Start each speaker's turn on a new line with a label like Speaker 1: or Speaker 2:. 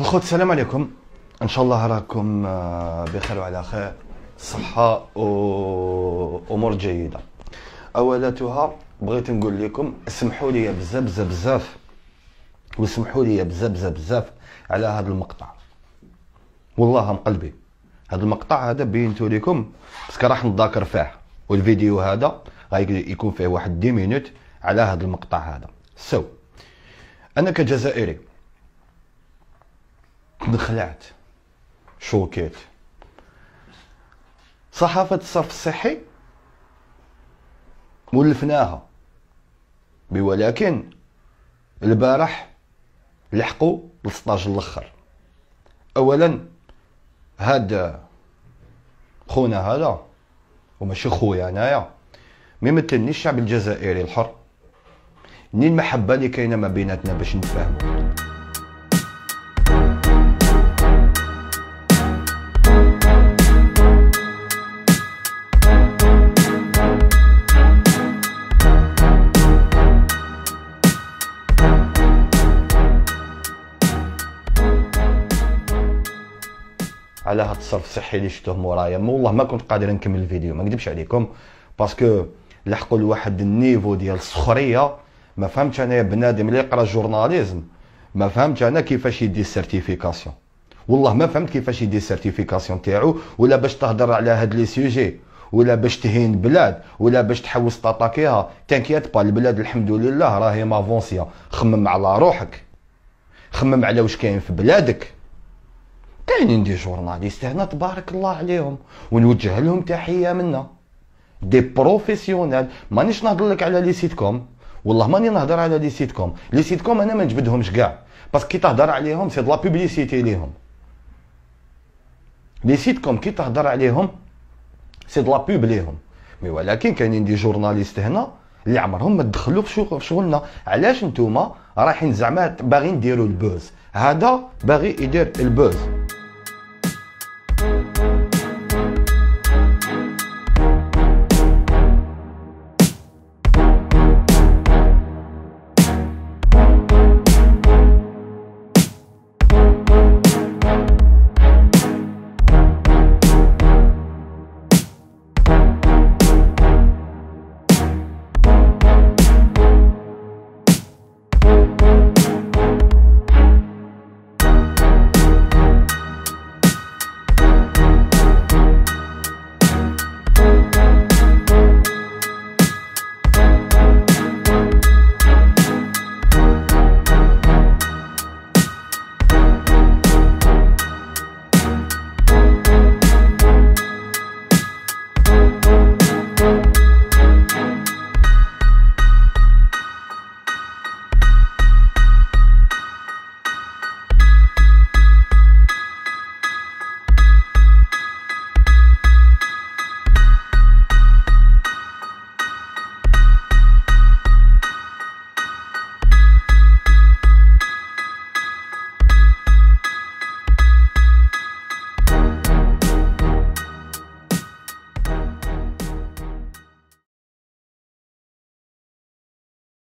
Speaker 1: الخوت السلام عليكم. ان شاء الله راكم بخير وعلى خير، صحة وامور جيدة. اولاتها بغيت نقول لكم اسمحوا لي بزاف بزاف بزاف، واسمحوا لي بزاف بزاف بزاف على هذا المقطع، والله من قلبي. هذا المقطع هذا بينتو لكم باسكو راح نتذاكر فيه، والفيديو هذا يكون فيه واحد 10 مينوت على هذا المقطع هذا. انا كجزائري دخلعت شوكيت. صحافة الصرف الصحي ولفناها، ولكن البارح لحقوا ل16 الاخر. اولا هاد خونا هذا وماشي خويا انايا، ما يمثلني الشعب الجزائري الحر، ني المحبه اللي كاينه ما بيناتنا باش نتفاهموا. على هاد الصرف الصحي اللي شفتوه مورايا، والله ما كنت قادر نكمل الفيديو، ما نكذبش عليكم، باسكو لحقوا لواحد النيفو ديال السخريه. ما فهمتش انا بنادم اللي يقرا جورناليزم، ما فهمتش انا كيفاش يدي السيرتيفيكاسيون، والله ما فهمت كيفاش يدي السيرتيفيكاسيون تاعو، ولا باش تهضر على هاد لي سوجي، ولا باش تهين بلاد، ولا باش تحوس تاتاكيها. تانكيات با، البلاد الحمد لله راهي مافونسيا. خمم على روحك، خمم على واش كاين في بلادك. كاينين دي جورناليست هنا تبارك الله عليهم، ونوجه لهم تحيه منا، دي بروفيسيونيل. مانيش نهضر لك على لي سيت كوم، والله ماني نهضر على لي سيت كوم. لي سيت كوم انا ما نجبدهمش كاع، باسكو كي تهضر عليهم سي دو لا بوبليسيتي ليهم. لي سيت كوم كي تهضر عليهم سي دو لا بوب ليهم، ولكن كاينين دي جورناليست هنا اللي عمرهم ما دخلوا في شغلنا. علاش نتوما رايحين زعما باغيين ديروا البوز؟ هذا باغي يدير البوز،